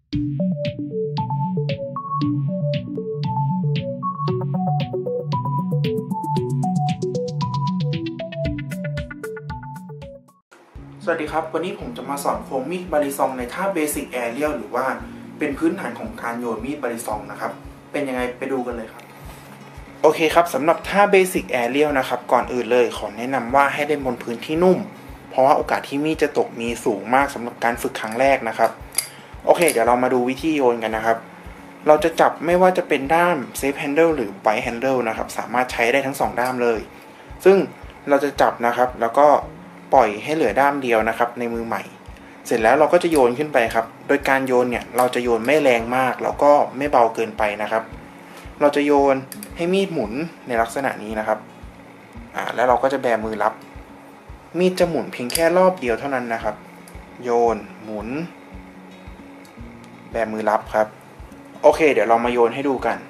สวัสดีครับวันนี้ผมจะมาสอนโค้งมีดบาริซองในท่าเบสิกแอเรียลหรือว่าเป็นพื้นฐานของการโยนมีดบาริซองนะครับเป็นยังไงไปดูกันเลยครับโอเคครับสำหรับท่าเบสิกแอเรียลนะครับก่อนอื่นเลยขอแนะนำว่าให้เล่นบนพื้นที่นุ่มเพราะว่าโอกาสที่มีดจะตกมีสูงมากสำหรับการฝึกครั้งแรกนะครับโอเคเดี๋ยวเรามาดูวิธีโยนกันนะครับเราจะจับไม่ว่าจะเป็นด้ามเซฟแฮนเดิลหรือไบแฮนเดิลนะครับสามารถใช้ได้ทั้ง2ด้ามเลยซึ่งเราจะจับนะครับแล้วก็ปล่อยให้เหลือด้ามเดียวนะครับในมือใหม่เสร็จแล้วเราก็จะโยนขึ้นไปครับโดยการโยนเนี่ยเราจะโยนไม่แรงมากแล้วก็ไม่เบาเกินไปนะครับเราจะโยนให้มีดหมุนในลักษณะนี้นะครับแล้วเราก็จะแบมือรับมีดจะหมุนเพียงแค่รอบเดียวเท่านั้นนะครับโยนหมุนแบมือรับครับโอเคเดี๋ยวเรามาโยนให้ดูกัน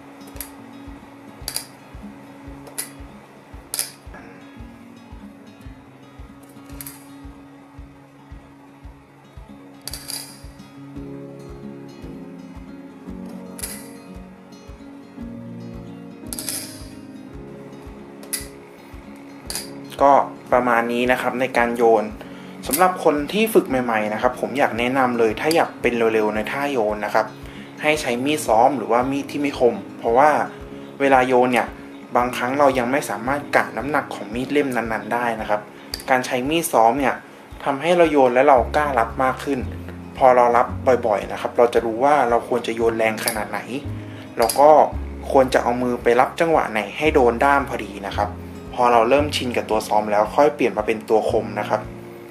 ก็ประมาณนี้นะครับในการโยนสำหรับคนที่ฝึกใหม่ๆนะครับผมอยากแนะนำเลยถ้าอยากเป็นเร็วๆในท่าโยนนะครับให้ใช้มีดซ้อมหรือว่ามีดที่ไม่คมเพราะว่าเวลาโยนเนี่ยบางครั้งเรายังไม่สามารถกะน้ำหนักของมีดเล่มนั้นๆได้นะครับการใช้มีดซ้อมเนี่ยทำให้เราโยนและเรากล้ารับมากขึ้นพอเรารับบ่อยๆนะครับเราจะรู้ว่าเราควรจะโยนแรงขนาดไหนแล้วก็ควรจะเอามือไปรับจังหวะไหนให้โดนด้ามพอดีนะครับพอเราเริ่มชินกับตัวซ้อมแล้วค่อยเปลี่ยนมาเป็นตัวคมนะครับ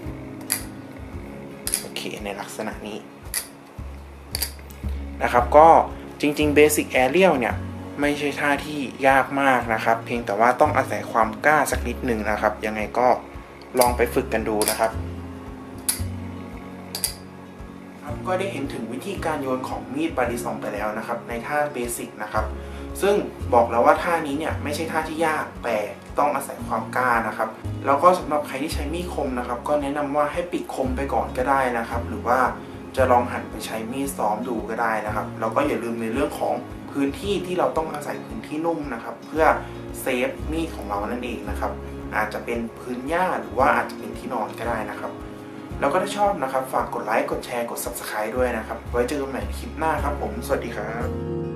โอเคในลักษณะนี้นะครับก็จริงๆ Basic Aerial เนี่ยไม่ใช่ท่าที่ยากมากนะครับเพียงแต่ว่าต้องอาศัยความกล้าสักนิดหนึ่งนะครับยังไงก็ลองไปฝึกกันดูนะครับก็ได้เห็นถึงวิธีการโยนของมีดบาริซองไปแล้วนะครับในท่าเบสิกนะครับซึ่งบอกแล้วว่าท่านี้เนี่ยไม่ใช่ท่าที่ยากแต่ต้องอาศัยความกล้านะครับแล้วก็สำหรับใครที่ใช้มีดคมนะครับก็แนะนำว่าให้ปิดคมไปก่อนก็ได้นะครับหรือว่าจะลองหันไปใช้มีดซ้อมดูก็ได้นะครับแล้วก็อย่าลืมในเรื่องของพื้นที่ที่เราต้องอาศัยพื้นที่นุ่มนะครับเพื่อเซฟมีดของเรานั่นเองนะครับอาจจะเป็นพื้นหญ้าหรือว่าอาจจะเป็นที่นอนก็ได้นะครับแล้วก็ถ้าชอบนะครับฝากกดไลค์กดแชร์กด Subscribe ด้วยนะครับไว้เจอกันใหม่ในคลิปหน้าครับผมสวัสดีครับ